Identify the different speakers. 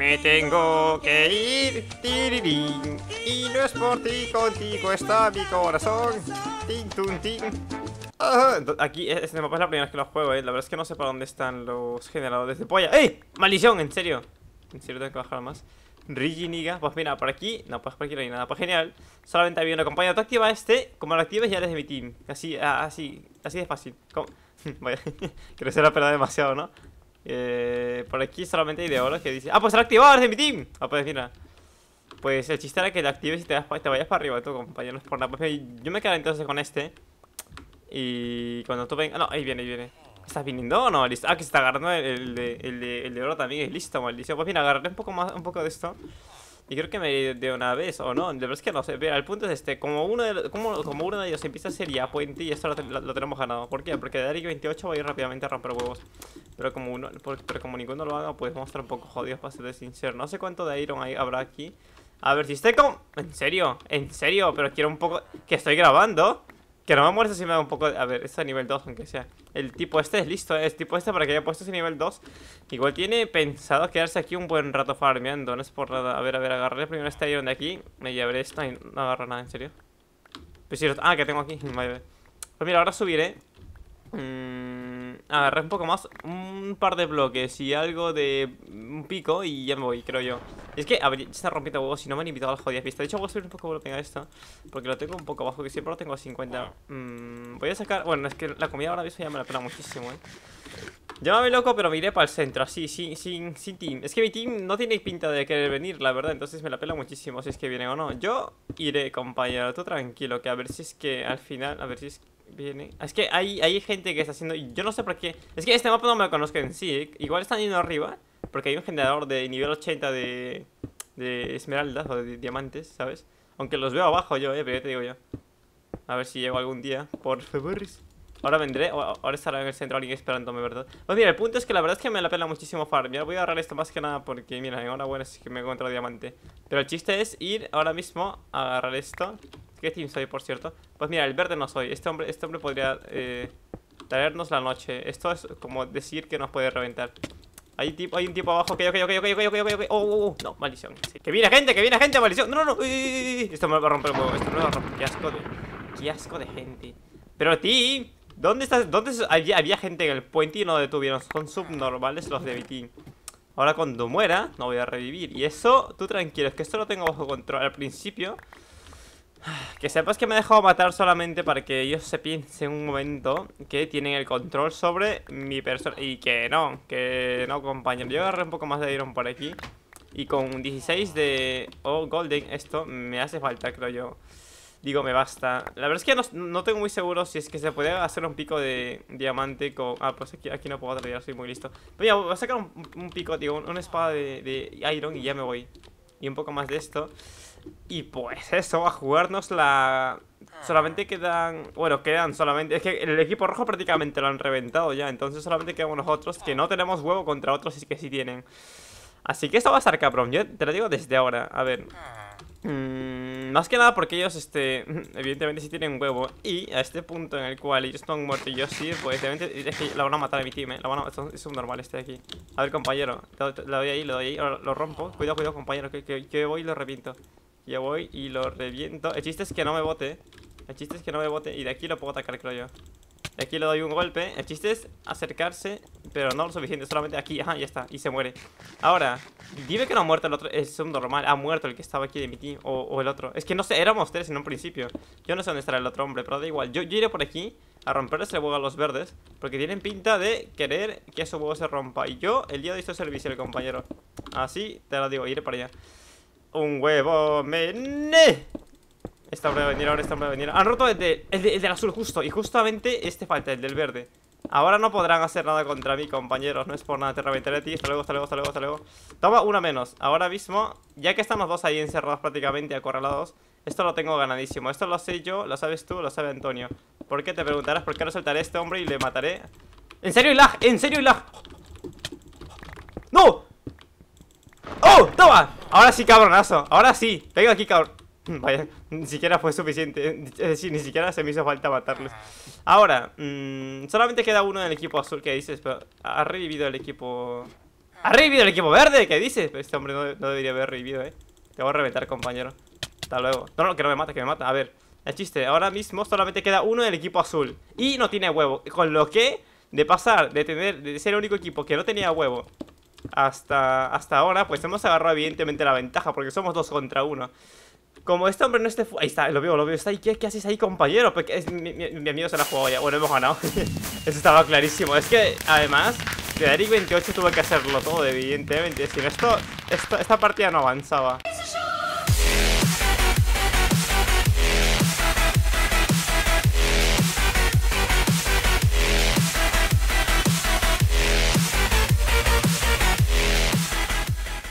Speaker 1: Me tengo que ir, tirirín. Y no es por ti, contigo está mi corazón. Tin, tun, tin. Aquí, este mapa es la primera vez que lo juego, La verdad es que no sé para dónde están los generadores de polla. ¡Ey! ¡Maldición! ¿En serio? ¿En serio tengo que bajar más? Riginiga, pues mira, por aquí. No, pues por aquí no hay nada, pues genial. Solamente había una compañía. Tú activa este, como lo actives ya eres de mi team. Así, así de fácil. Vaya, creo que se lo ha perdido demasiado, ¿no? Por aquí solamente hay de oro que dice. ¡Ah, pues se lo ha activado, eres de mi team! Ah, pues mira. Pues el chiste era que lo actives y te vayas para arriba, tu compañero, no es por nada. Pues yo me quedo entonces con este. Y cuando tú vengas... No, ahí viene, ahí viene. ¿Estás viniendo o no? ¿Listo? Ah, que se está agarrando el de oro también. Es listo, maldición. Pues mira, agarraré un poco de esto. Y creo que me iré de una vez, o no. De verdad es que no sé. Mira, el punto es este. Como uno de ellos empieza a ser ya puente, y esto lo tenemos ganado. ¿Por qué? Porque de Eric 28 va a ir rápidamente a romper huevos. Pero como ninguno lo haga, pues vamos a estar un poco jodidos, para ser sincero. No sé cuánto de Iron habrá aquí. A ver si estoy con... ¿En serio? ¿En serio? Pero quiero un poco... Que estoy grabando. Que no me muerto si me da un poco... A ver, este es nivel 2, aunque sea. El tipo este es listo, el tipo este para que haya puesto ese nivel 2. Igual tiene pensado quedarse aquí un buen rato farmeando. No es por nada. A ver, agarraré primero este iron de aquí. Me llevaré esto y no agarro nada, en serio. Pues sí, que tengo aquí. Vale. Pues mira, ahora subiré. Agarré un poco más, un par de bloques y algo de un pico y ya me voy, creo yo. Es que, a ver, está rompiendo huevos y no me han invitado a las jodidas pistas. De hecho, voy a subir un poco bloque a esto, porque lo tengo un poco bajo, que siempre lo tengo a 50. Voy a sacar... Bueno, es que la comida ahora mismo ya me la pena muchísimo, Llámame loco, pero me iré para el centro, así, sin team. Es que mi team no tiene pinta de querer venir, la verdad. Entonces me la pela muchísimo si es que vienen o no. Yo iré, compañero, tú tranquilo, que a ver si es que al final... A ver si es que viene. Es que hay gente que está haciendo... Yo no sé por qué. Es que este mapa no me lo conozco en sí, Igual están yendo arriba, porque hay un generador de nivel 80 de esmeraldas o de diamantes, ¿sabes? Aunque los veo abajo yo, pero ya te digo yo. A ver si llego algún día, por favor. Ahora vendré, ahora estará en el centro alguien esperándome, ¿verdad? Pues mira, el punto es que la verdad es que me la pela muchísimo farm. Ya voy a agarrar esto más que nada porque, mira, enhorabuena si es que me encuentro diamante. Pero el chiste es ir ahora mismo a agarrar esto. ¿Qué team soy, por cierto? Pues mira, el verde no soy. Este hombre podría traernos la noche. Esto es como decir que nos puede reventar. Hay un tipo abajo. Ok. No, maldición. Sí. Que viene gente, maldición. No. Esto me va a romper el huevo. Esto me va a romper. Qué asco de gente. Pero team, ¿dónde estás? Había gente en el puente y no detuvieron? Son subnormales los de mi team. Ahora cuando muera, no voy a revivir. Y eso, tú tranquilo, es que esto lo tengo bajo control. Al principio, que sepas que me he dejado matar solamente para que ellos se piensen un momento que tienen el control sobre mi persona. Y que no, compañero. Yo agarré un poco más de iron por aquí. Y con 16 de... golden, esto me hace falta, creo yo. Digo, me basta. La verdad es que no tengo muy seguro si es que se puede hacer un pico de diamante con... pues aquí no puedo traer, soy muy listo. Pero ya, voy a sacar un pico, digo, una espada de iron y ya me voy. Y un poco más de esto. Y pues eso, a jugarnos la... Solamente quedan... Bueno, quedan solamente... Es que el equipo rojo prácticamente lo han reventado ya. Entonces solamente quedamos nosotros, que no tenemos huevo contra otros y que sí tienen. Así que esto va a estar cabrón. Yo te lo digo desde ahora. A ver... más que nada porque ellos, evidentemente sí tienen huevo. Y a este punto en el cual ellos no han muerto y yo sí, pues evidentemente es que la van a matar a mi team, es un normal este de aquí. A ver, compañero, le doy ahí, ahora lo rompo. Cuidado, compañero, que voy y lo reviento. Yo voy y lo reviento. El chiste es que no me bote. Y de aquí lo puedo atacar, creo yo. De aquí le doy un golpe. El chiste es acercarse, pero no lo suficiente, solamente aquí, ya está, y se muere. Ahora, dime que no ha muerto el otro. Es un normal, ha muerto el que estaba aquí de mi team. O el otro, es que no sé, éramos tres en un principio. Yo no sé dónde estará el otro hombre, pero da igual. Yo iré por aquí a romperles el huevo a los verdes, porque tienen pinta de querer que ese huevo se rompa. Y yo, el día de esto servicio, el compañero. Así te lo digo, iré para allá. Un huevo, Esta hombre va a venir ahora, Han roto el del azul justo. Y justamente falta, el del verde. Ahora no podrán hacer nada contra mí, compañeros. No es por nada, te reventaré a ti. Hasta luego. Toma una menos. Ahora mismo, ya que están los dos ahí encerrados prácticamente, acorralados, esto lo tengo ganadísimo. Esto lo sé yo, lo sabes tú, lo sabe Antonio. ¿Por qué? Te preguntarás por qué no soltaré a este hombre y le mataré. ¿En serio, lag? ¡No! ¡Oh! ¡Toma! Ahora sí, cabronazo. Ahora sí. Venga aquí, cabrón. Vaya, ni siquiera fue suficiente. Es decir, ni siquiera se me hizo falta matarlos. Ahora, solamente queda uno del equipo azul que dices, pero ha revivido el equipo ¡Ha revivido el equipo verde! ¿Qué dices? Este hombre no debería haber revivido, Te voy a reventar, compañero. Hasta luego. No, que no me mata, que me mata. A ver, el chiste, ahora mismo solamente queda uno del equipo azul y no tiene huevo. Con lo que, de pasar, de ser el único equipo que no tenía huevo hasta ahora, pues hemos agarrado evidentemente la ventaja, porque somos 2 contra 1. Como este hombre no esté... Ahí está, lo veo, está ahí. ¿Qué haces ahí, compañero? Porque mi amigo se la ha jugado ya. Bueno, hemos ganado. Eso estaba clarísimo. Es que, además, de Eric 28 tuve que hacerlo todo, evidentemente. Sin esto, esta partida no avanzaba.